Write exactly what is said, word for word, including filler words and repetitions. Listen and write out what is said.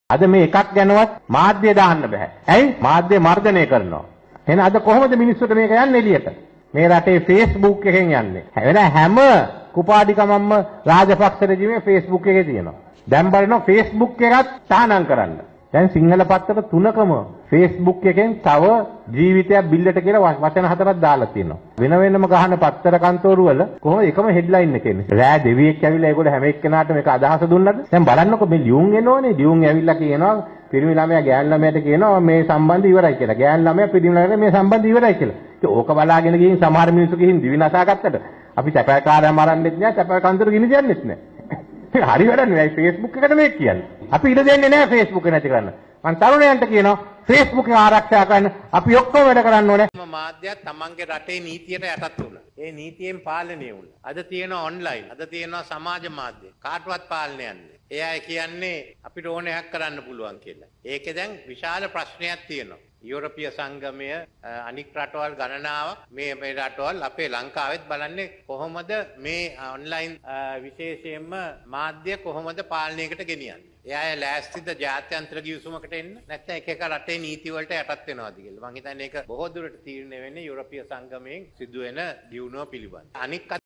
අද මේ එකක් ගැනවත් මාධ්‍ය දාන්න බෑ. ඇයි? මාධ්‍ය මර්ධනය කරනවා. එහෙනම් අද කොහොමද මිනිස්සුන්ට මේක යන්නේ එළියට? මේ රටේ Facebook එකෙන් යන්නේ. වෙන හැම කුපාඩිකමක්ම රාජපක්ෂ රජිමේ Facebook එකේ තියෙනවා. දැන් බලනවා Facebook එකත් තහනම් කරන්න. දැන් සිංහල පත්තර තුනකම Facebook එකෙන් තව ජීවිතයක් බිල්ලට කියලා වචන හතරක් දාලා තියෙනවා. වෙන වෙනම ගහන පත්තර කන්තෝරු වල කොහොමද එකම හෙඩ්ලයින් එක එන්නේ? රෑ දෙවියෙක් ඇවිල්ලා ඒගොල්ලෝ හැම එක්කෙනාට මේක අදහස දුන්නද? දැන් බලන්නකෝ මේ ලියුම් එනෝනේ. ලියුම් ඇවිල්ලා කියනවා පිරිමි ළමයා ගෑනු ළමයාට කියනවා මේ සම්බන්ධය ඉවරයි කියලා. ගෑනු ළමයා පිරිමි ළමයාට මේ සම්බන්ධය ඉවරයි කියලා. ඒක ඕක බලාගෙන ගිහින් සමහර මිනිස්සු ගිහින් දිවි නසා ගත්තට අපි සැපකාරයන් මරන්නෙත් නෑ, සැප කන්තර ගිනි තියන්නෙත් නෑ. හරි වැඩක් නෙවෙයි Facebook එකට මේක කියන්නේ. අපි ඉඩ දෙන්නේ නෑ Facebook එක නැති කරන්න. මම තරුණයන්ට කියනවා Facebook එක ආරක්ෂා කරන්න අපි ඔක්කොම වැඩ කරන්න ඕනේ. මාධ්‍යයක් තමන්ගේ රටේ නීතියට යටත් වුණා. ඒ නීතියෙන් පාලනය වුණා. අද තියෙන ඔන්ලයින්, අද තියෙනවා සමාජ මාධ්‍ය. කාටවත් පාලනය යන්නේ. ඒ අය කියන්නේ අපිට ඕනෑක් කරන්න පුළුවන් කියලා. ඒකේ දැන් විශාල ප්‍රශ්නයක් තියෙනවා. යුරෝපීය සංගමය අනික් රටවල් ගණනාවක් මේ මේ රටවල් අපේ ලංකාවෙත් බලන්නේ කොහොමද මේ ඔන්ලයින් විශේෂයෙන්ම මාධ්‍ය කොහොමද පාලනයකට ගෙනියන්නේ. ඒ අය ලෑස්තිද ජාත්‍යන්තර ගිවිසුමකට එන්න? නැත්නම් එක එක රටේ නීති වලට යටත් වෙනවද කියලා. මම හිතන්නේ ඒක බොහෝ දුරට තීරණය වෙන්නේ යුරෝපීය සංගමයෙන් සිදුවෙන දියුණුව පිළිබඳ. අනික්